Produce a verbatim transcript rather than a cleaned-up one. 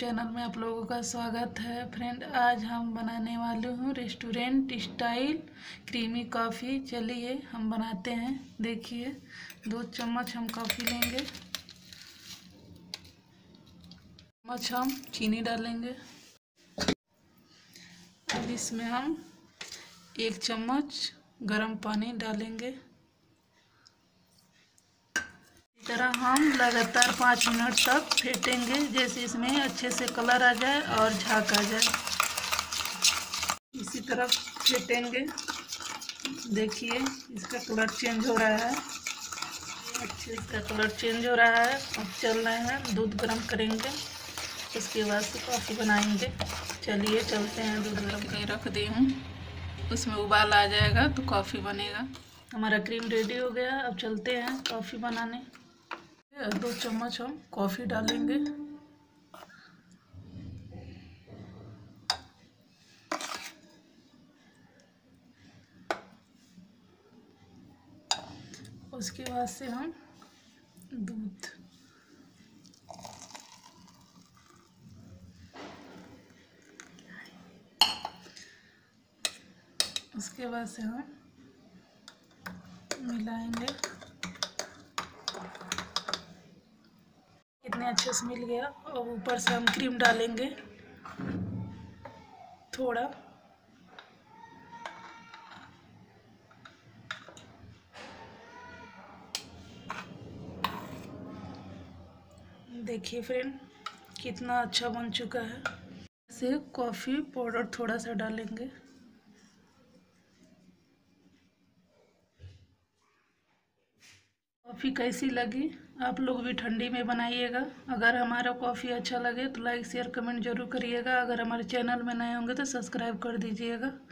Channel में आप लोगों का स्वागत है। फ्रेंड, आज हम बनाने वाले हूँ रेस्टोरेंट स्टाइल क्रीमी कॉफ़ी। चलिए हम बनाते हैं। देखिए, दो चम्मच हम कॉफ़ी लेंगे, चम्मच हम चीनी डालेंगे। अब इसमें हम एक चम्मच गरम पानी डालेंगे। इस तरह हम लगातार पाँच मिनट तक फेंटेंगे, जैसे इसमें अच्छे से कलर आ जाए और झाग आ जाए। इसी तरह फेंटेंगे। देखिए, इसका कलर चेंज हो रहा है। अच्छे इसका कलर चेंज हो रहा है। अब चल रहे हैं, दूध गर्म करेंगे, उसके बाद से कॉफ़ी बनाएंगे। चलिए चलते हैं। दूध गर्म करके रख दी हूँ, उसमें उबाल आ जाएगा तो कॉफ़ी बनेगा। हमारा क्रीम रेडी हो गया। अब चलते हैं कॉफ़ी बनाने। दो चम्मच हम कॉफ़ी डालेंगे। उसके बाद से हम दूध, उसके बाद से हम मिलाएंगे। कितने अच्छे से मिल गया। और ऊपर से हम क्रीम डालेंगे थोड़ा। देखिए फ्रेंड, कितना अच्छा बन चुका है। इसे कॉफ़ी पाउडर थोड़ा सा डालेंगे। कॉफ़ी कैसी लगी आप लोग भी ठंडी में बनाइएगा। अगर हमारा कॉफ़ी अच्छा लगे तो लाइक शेयर कमेंट जरूर करिएगा। अगर हमारे चैनल में नए होंगे तो सब्सक्राइब कर दीजिएगा।